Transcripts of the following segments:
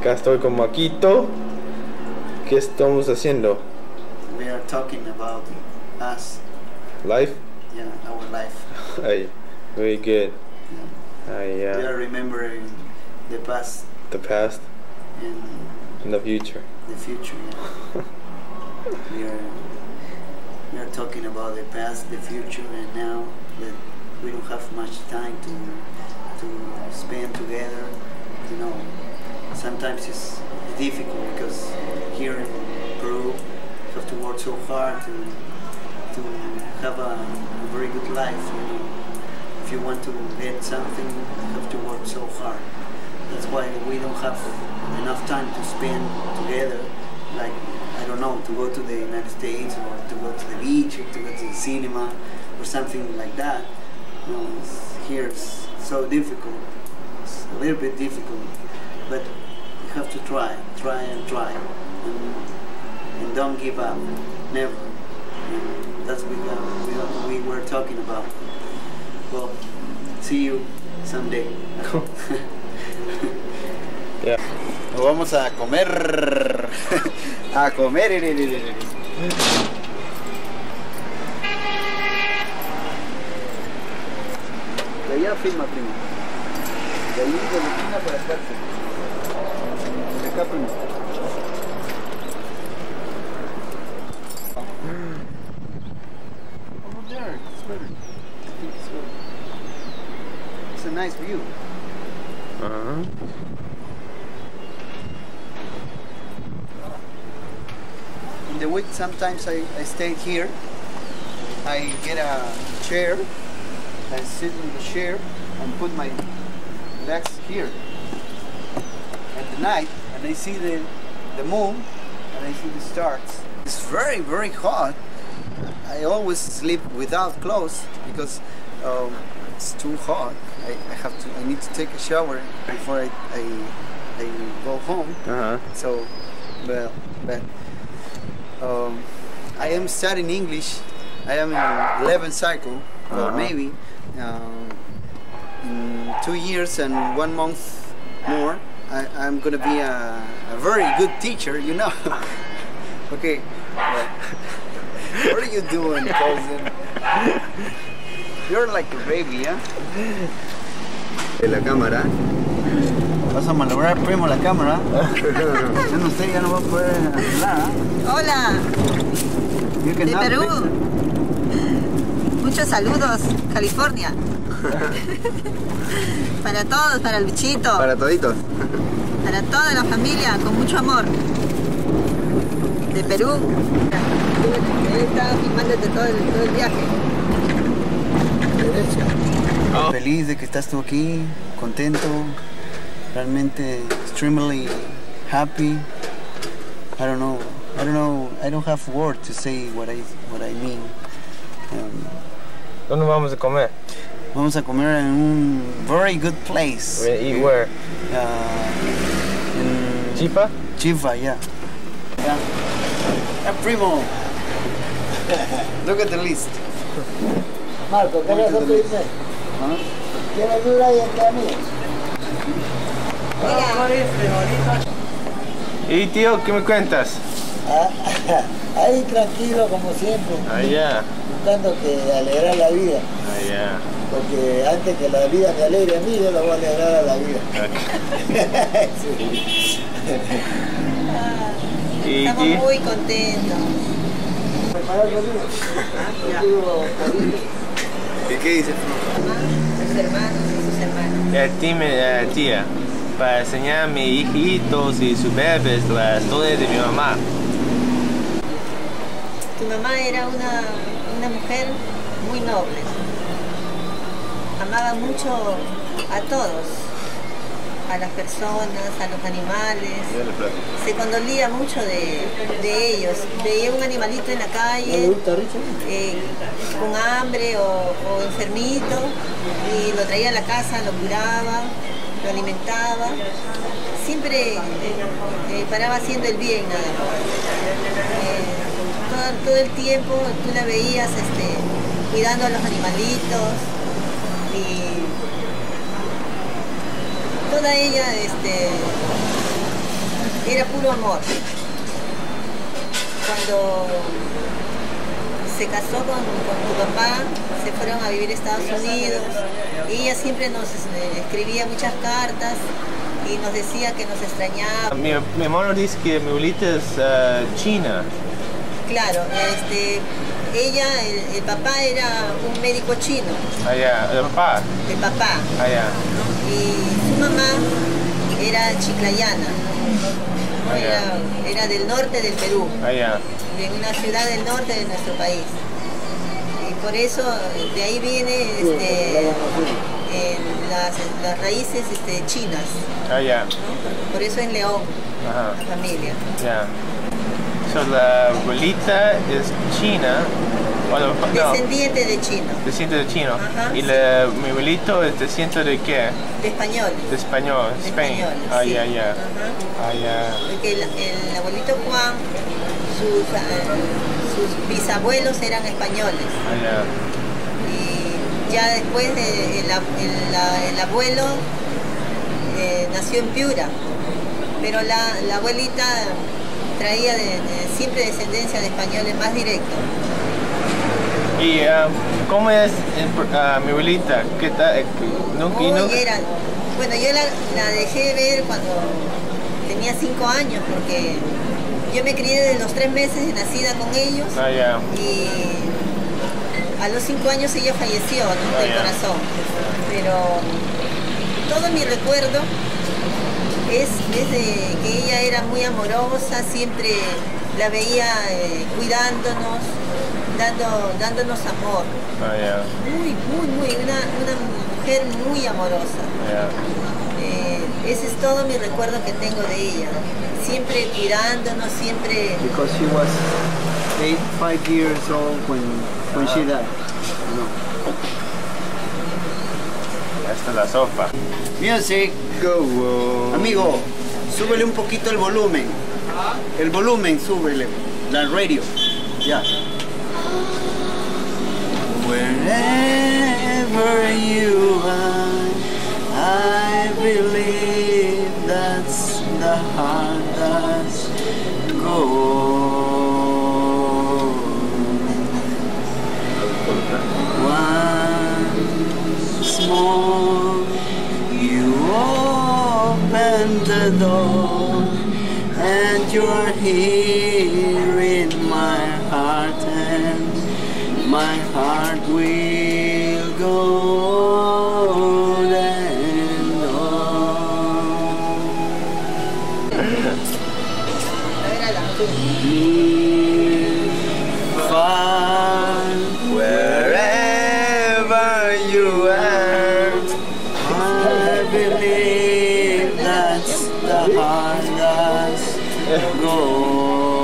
Acá estoy con Maquito. ¿Qué estamos haciendo? We are talking about us. Life? Yeah, our life. Ay, very good. Yeah. We are remembering the past. The past. And the future. The future, yeah. we are talking about the past, the future, and now that we don't have much time to spend together. You know, sometimes it's difficult because here in Peru you have to work so hard to have a very good life. You know, if you want to get something, you have to work so hard. That's why we don't have enough time to spend together, like, I don't know, to go to the United States or to go to the beach or to go to the cinema or something like that. You know, here it's so difficult. It's a little bit difficult, but you have to try and try, and don't give up, never. And that's what we were talking about. Well, see you someday. Yeah. Nos vamos a comer. A comer. De allá firma, primo. De ahí de la esquina para acá. De acá, primo. Over there, it's better. I think it's better. It's a nice view. In the week, sometimes I stay here. I get a chair, I sit in the chair and put my legs here. At the night, and I see the moon and I see the stars. It's very, very hot. I always sleep without clothes because it's too hot. I need to take a shower before I go home. So, but I am studying English. I am in 11th cycle, or maybe in 2 years and 1 month more, I'm gonna be a very good teacher, you know. Okay. What are you doing, cousin? You're like a baby, ¿eh? De la cámara. Vas a malograr, primo, la cámara. Yo no sé, ya no va a poder arreglar, ¿eh? Hola, de Perú. Muchos saludos, California. Para todos, para el bichito. Para toditos. Para toda la familia, con mucho amor. De Perú. Él estaba filmándote todo el viaje. Feliz de que estás tú aquí, contento, realmente extremely happy. I don't have words to say what I mean. ¿Dónde vamos a comer? Vamos a comer en un very good place. Eat where? In Chifa? Chifa, yeah. Primo, look at the list. Marco, ¿qué es lo que dice? ¿Quieres duda y entre amigos? ¿Y tío, qué me cuentas? Ahí tranquilo como siempre. Buscando que alegrar la vida. Porque antes que la vida me alegre a mí, yo la voy a alegrar a la vida. Estamos muy contentos. ¿Qué dices? Sus hermanos y sus hermanas. Tía, para enseñar a mis hijitos y sus bebés la historia de mi mamá. Tu mamá era una mujer muy noble. Amaba mucho a todos, a las personas, a los animales. Se condolía mucho de ellos. Veía un animalito en la calle con hambre o enfermito y lo traía a la casa, lo curaba, lo alimentaba. Siempre paraba haciendo el bien nada más. Todo el tiempo tú la veías cuidando a los animalitos y toda ella era puro amor. Cuando se casó con tu papá, se fueron a vivir a Estados Unidos y ella siempre nos escribía muchas cartas y nos decía que nos extrañaba. Mi hermano dice que mi abuelita es china. Claro, ella, el papá era un médico chino. Allá, el papá. El papá. Allá. Y su mamá era chiclayana. Era del norte del Perú. Allá. De una ciudad del norte de nuestro país. Y por eso de ahí viene las raíces chinas. Allá. ¿No? Por eso es León, la familia. Yeah. So, la abuelita es china. Bueno, descendiente de chino. Descendiente de chino. Ajá, ¿Y sí. mi abuelito es descendiente de qué? De español. De español, De Spain. español, Ah, sí. ya, ya. Ajá. Ah, ya. Porque el abuelito Juan, sus bisabuelos eran españoles. Ah, ya. Y ya después el abuelo nació en Piura, pero la abuelita traía siempre descendencia de españoles más directo. ¿Y cómo es mi abuelita? ¿Qué tal? Bueno, yo la dejé ver cuando tenía 5 años, porque yo me crié desde los 3 meses de nacida con ellos. Ah, ya. Y a los 5 años ella falleció, ¿no? Del corazón. Pero todo mi recuerdo es de que ella era muy amorosa, siempre la veía cuidándonos, dándonos amor. Ah, ya. Una mujer muy amorosa. Yeah. Ese es todo mi recuerdo que tengo de ella. Siempre cuidándonos, siempre... Because she was 5 years old when she died. No. Esta es la sopa. Music. Go. Amigo, súbele un poquito el volumen. El volumen, súbele. La radio. Ya. Wherever you are, I believe that's the heart that's goes. Once more, you open the door, and you're here in my heart, and my heart will go and on. Near, far, wherever you are, I believe that's the heart that's goes.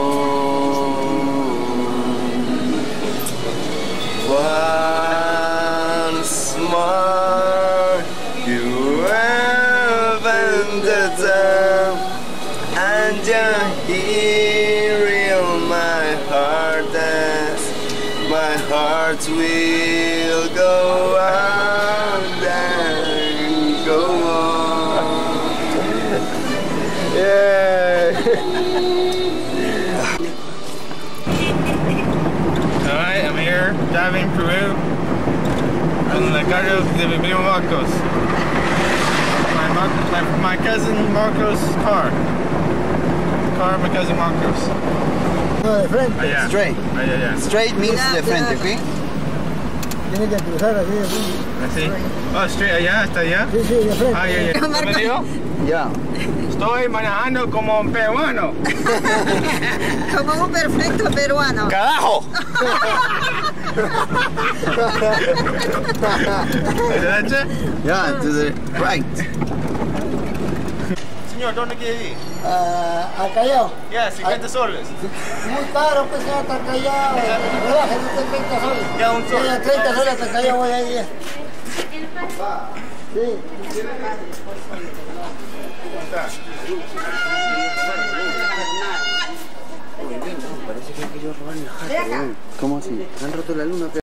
Once more, you open the door, and you're here in my heart, and my heart will go on and go on. Yeah. Alright, I'm here driving Peru on the cargo de mi primo Marcos. My cousin Marcos' car. Car of my cousin Marcos. No, de frente. Allá. Straight. Allá. Straight means de frente, ¿ok? Tiene que cruzar así, Así. Oh, straight allá, hasta allá. Sí, sí, de frente. Ah, ya. ¿Me dijo? Ya. Estoy manejando como un peruano. Como un perfecto peruano. ¡Carajo! ¿Derecha? Ya, to the right. Señor, ¿dónde quiere ir? A Callao. Ya, 50 soles. Muy caro, pues ya está Callao. Rebaje, no te 30 soles. Ya, un sol. Ya, 30 soles hasta Callao voy a ir. Sí. Parece que han querido robar la jato. ¿Cómo así? Han roto la luna.